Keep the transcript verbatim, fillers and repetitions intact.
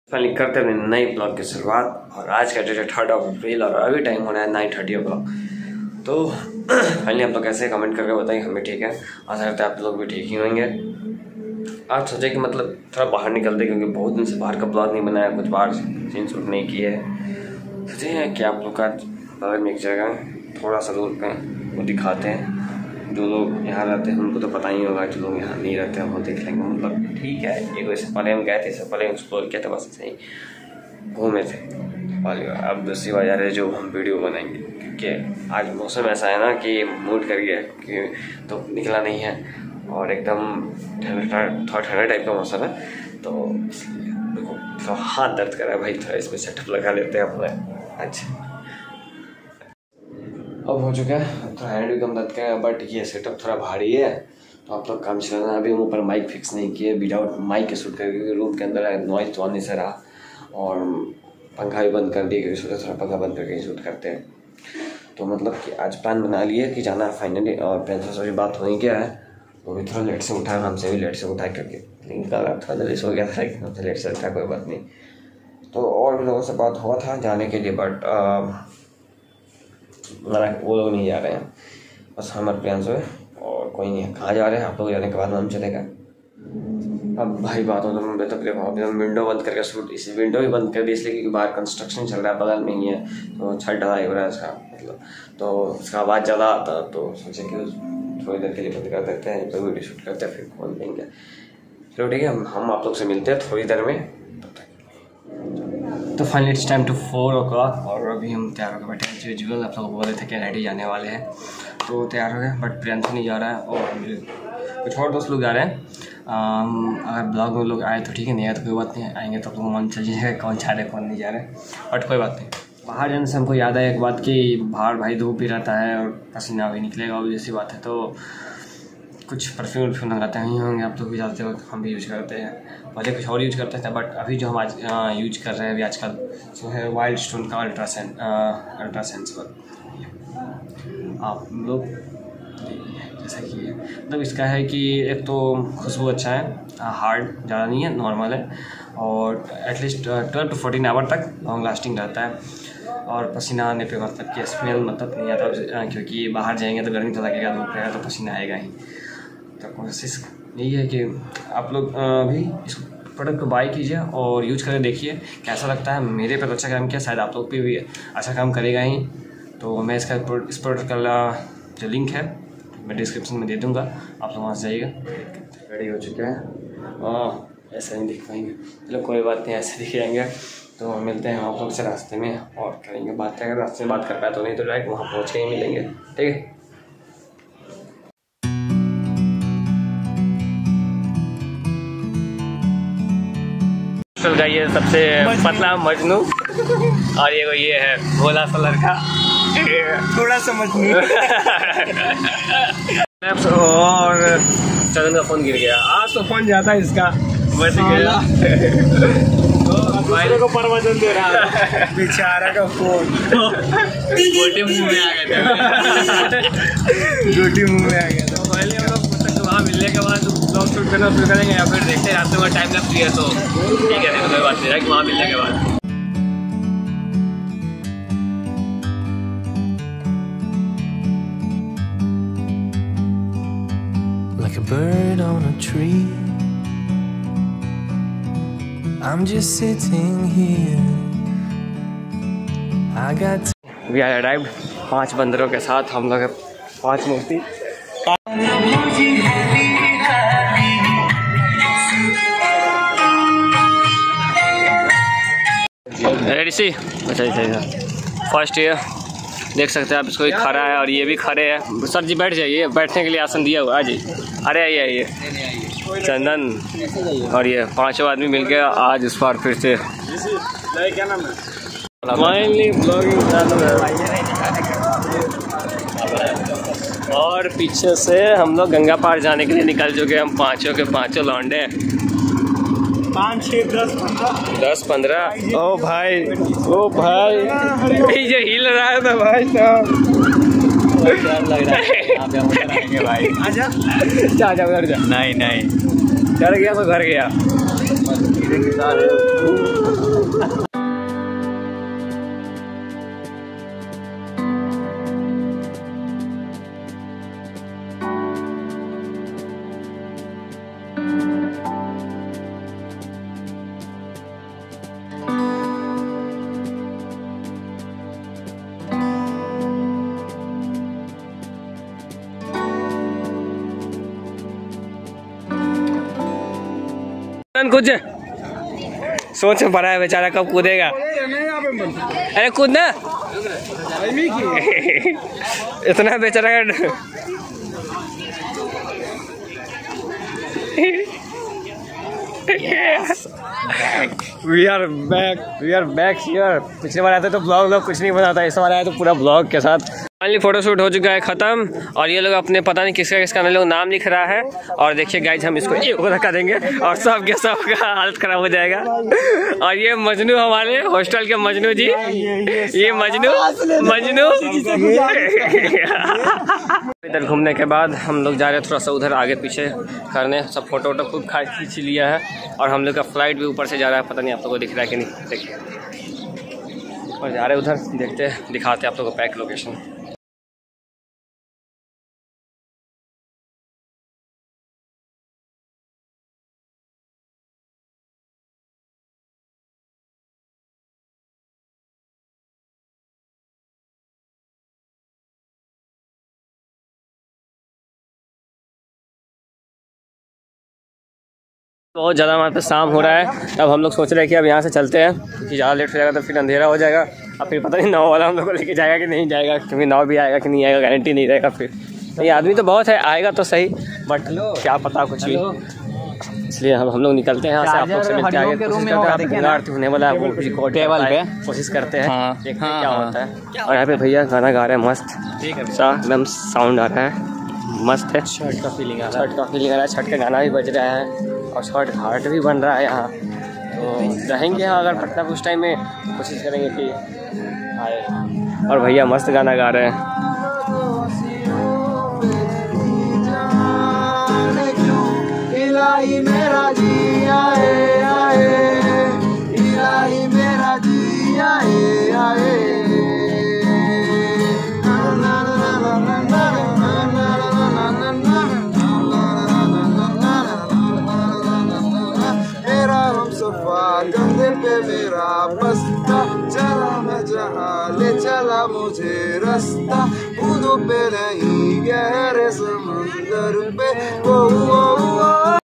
Finally करते हैं अपने नए ब्लॉग की शुरुआत। और आज का डेट है थर्ड ऑफ अप्रैल और अभी टाइम हो रहा है नाइन थर्टी ओ क्लॉक। तो फाइनली आप लोग कैसे कमेंट करके बताइए, हम भी ठीक है, आशा करते हैं आप लोग भी ठीक ही होंगे। आज सोचे कि मतलब थोड़ा बाहर निकलते, क्योंकि बहुत दिन से बाहर का ब्लॉग नहीं बनाया, कुछ बाहर सीन शूट नहीं किए हैं। सोचे हैं कि आप लोग का बगल में एक जगह थोड़ा सा दूर पे वो दिखाते हैं। जो लोग यहाँ रहते हैं उनको तो पता ही होगा, जो लोग यहाँ नहीं रहते हैं वो देख लेंगे। मतलब ठीक है, एक वैसे पहले हम गए थे, इससे पहले एक्सप्लोर किया था, बस ऐसे ही घूमे थे पहली बार। अब दूसरी बार जा रहे हैं जो हम वीडियो बनाएंगे, क्योंकि आज मौसम ऐसा है ना कि मूड कर गया कि तो निकला नहीं है और एकदम ठंडा थोड़ा ठंडा टाइप का मौसम है। तो देखो थोड़ा हाथ दर्द कर रहा है भाई, थोड़ा इसमें सेटअप लगा लेते हैं अपने। अच्छा अब हो चुका है, तो हैंड भी कम दर्द कर, बट ये सेटअप थोड़ा भारी है तो आप लोग काम चलाना। अभी हम ऊपर माइक फिक्स नहीं किए, विदाउट माइक के शूट करके, क्योंकि रूम के अंदर नॉइज तो आने से रहा और पंखा भी बंद कर दिए, क्योंकि सोचा थोड़ा पंखा बंद करके ही शूट करते हैं। तो मतलब कि आज प्लान बना लिए कि जाना है फाइनली, और पेंसिल से भी बात हो ही गया है। वो भी थोड़ा लेट से उठा, हमसे भी लेट से उठा करके, लेकिन कल रात थोड़ा जल्दी सो गया था, लेकिन हमसे लेट से उठा, कोई बात नहीं। तो और भी लोगों से बात हुआ था जाने के लिए, बट मना वो लोग नहीं जा रहे हैं, बस हम और प्रियांशु है और कोई नहीं है। कहाँ जा रहे हैं आप लोग, जाने के बाद मालूम चलेगा। अब भाई बात हो तो मैं तो देखो, अभी हम विंडो बंद करके शूट, इसी विंडो भी बंद कर दी इसलिए क्योंकि बाहर कंस्ट्रक्शन चल रहा है, बगल में ही है, तो छत ढलाई हो रहा है इसका, मतलब तो उसका आवाज़ ज़्यादा आता, तो सोचे कि थोड़ी देर के लिए बंद कर देते हैं, तो वीडियो शूट करते हैं, फिर खोल देंगे। चलो ठीक है, हम हम आप लोग से मिलते हैं थोड़ी देर में। तो finally it's time to four o'clock और अभी हम तैयार होकर बैठे हैं। यूजुअल आप लोग बोल रहे थे कि रेडी जाने वाले हैं, तो तैयार हो गए, बट प्रियांशु नहीं जा रहा है और कुछ और दोस्त लोग जा रहे हैं। आम, अगर ब्लॉग में लोग आए तो ठीक है, नहीं आए तो कोई बात नहीं, आएंगे तो लोग मन चल जाएगा कौन जा रहे हैं कौन नहीं जा रहे हैं, बट कोई बात नहीं। बाहर जाने से हमको याद आया एक बात कि बाहर भाई धूप भी रहता है और पसीना भी निकलेगा, और जैसी बात है। तो कुछ परफ्यूम वर्फ्यूम लगाते हैं ही होंगे आप लोग भी, जाते हो हम भी यूज करते हैं, पहले कुछ और यूज करते थे, बट अभी जो हम आज यूज कर रहे हैं अभी आजकल जो है वाइल्ड स्टोन का अल्ट्रासेंस अल्ट्रासेंसबल। आप लोग जैसा कि मतलब इसका है कि एक तो खुशबू अच्छा है, हार्ड ज़्यादा नहीं है, नॉर्मल है, और at least twelve to fourteen hour तक लॉन्ग लास्टिंग रहता है। और पसीना आने पे मतलब कि स्मेल मतलब नहीं आता, क्योंकि बाहर जाएंगे तो गर्मी तो लगेगा, धूप रहेगा तो पसीना आएगा ही। तो कोशिश यही है कि आप लोग भी इस प्रोडक्ट को बाय कीजिए और यूज करके देखिए कैसा लगता है। मेरे पे तो अच्छा काम किया, शायद आप लोग पे भी अच्छा काम करेगा ही। तो मैं इसका इस प्रोडक्ट का जो लिंक है मैं डिस्क्रिप्शन में दे दूँगा, आप लोग वहाँ से जाइएगा। रेडी हो चुके हैं, हाँ ऐसा नहीं दिख पाएंगे, चलो कोई बात नहीं, ऐसे दिख जाएंगे। तो मिलते हैं आप लोग से रास्ते में और करेंगे बात, अगर रास्ते में बात कर पाए तो, नहीं तो डायरेक्ट वहाँ पहुँच के ही मिलेंगे, ठीक है। ये सबसे पतला मजनू और ये ये है भोला सा लड़का, थोड़ा सा मजनू। और चंदन का फोन गिर गया, आज तो फोन जाता है इसका, बच गया। भाई को परवचन दे रहा है बेचारा का फोन, गोटी मुंह में आ गया था, गोटी मुंह में आ गया था। पहले हम लोग वहाँ मिलने के बाद ब्लॉग शूट करना शुरू करेंगे, या फिर देखते हैं रास्ते में टाइम लग फ्री है तो ठीक है, कोई बात नहीं है कि वहाँ मिलने के बाद। Like a bird on a tree, I'm just sitting here. I got We are arrived, पांच बंदरों के साथ हम लोग पांच मूर्ति। रेडी सी अच्छा अच्छा फर्स्ट ईयर देख सकते हैं आप, इसको खड़ा है और ये भी खड़े हैं। सर जी बैठ जाइए, बैठने के लिए आसन दिया हुआ है जी। अरे आइए आइए, चंदन और ये पांचों आदमी मिलके आज इस बार फिर से फाइनली ब्लॉगिंग और पीछे से हम लोग गंगा पार जाने के लिए निकल चुके हैं। हम पांचों के पांचों लौंडे, पाँच छः दस पंद्रह दस पंद्रह ओ भाई ओ भाई ये हिल रहा है ना भाई साहब, लग रहा है भाई। आजा जा जा जा, नहीं नहीं डर गया तो घर गया। कुछ सोच में पड़ा है बेचारा कब कूदेगा। अरे कूदना इतना बेचारा we are back we are back here. पिछले बार आते तो ब्लॉग लोग कुछ नहीं बनाता, इस बार आया तो पूरा ब्लॉग के साथ। फाइनली फोटोशूट हो चुका है खत्म और ये लोग अपने पता नहीं किसका किसका लोग नाम लिख रहा है। और देखिए गाइज हम इसको एक धक्का देंगे और सब के सब का हालत खराब हो जाएगा। और ये मजनू हमारे हॉस्टल के मजनू जी, ये मजनू मजनू इधर घूमने के बाद हम लोग जा रहे हैं थोड़ा सा उधर आगे पीछे करने। सब फोटो वोटो खूब खा खींच लिया है और हम लोग का फ्लाइट भी ऊपर से जा रहा है, पता नहीं आप लोगों को दिख रहा है कि नहीं। देखिए और जा रहे उधर, देखते हैं दिखाते हैं आप लोगों को पैक लोकेशन। बहुत ज़्यादा हमारे पास शाम हो रहा है, अब हम लोग सोच रहे हैं कि अब यहाँ से चलते हैं क्योंकि ज़्यादा लेट हो जाएगा तो फिर अंधेरा हो जाएगा। अब फिर पता नहीं नाव वाला हम लोग को लेके जाएगा कि नहीं जाएगा, क्योंकि नाव भी आएगा कि नहीं आएगा गारंटी नहीं रहेगा। फिर नहीं आदमी तो बहुत है, आएगा तो सही बट क्या पता कुछ भी, इसलिए हम हम लोग निकलते हैं यहाँ से। आप लोग से मिलते हैं होने वाला है टेबल पे, कोशिश करते हैं देखते हैं क्या होता है। और यहाँ पे भैया गाना गा रहे हैं मस्त सा, एकदम साउंड आ रहा है मस्त है। छठ का फीलिंग आ रहा है, छठ का फीलिंग आ रहा है, छठ का गाना भी बज रहा है और छठ घाट भी बन रहा है यहाँ। तो रहेंगे यहाँ अगर पटना उस टाइम में, कोशिश करेंगे कि आए। और भैया मस्त गाना गा रहे हैं। इलाही मेरा जी आए आए, इलाही मेरा जी आए आए। कंधे पे मेरा बस्ता, चला मैं जहाँ ले चला मुझे रास्ता, कूदो पे नहीं गहरे समंदर पे। ओ, ओ, ओ, ओ,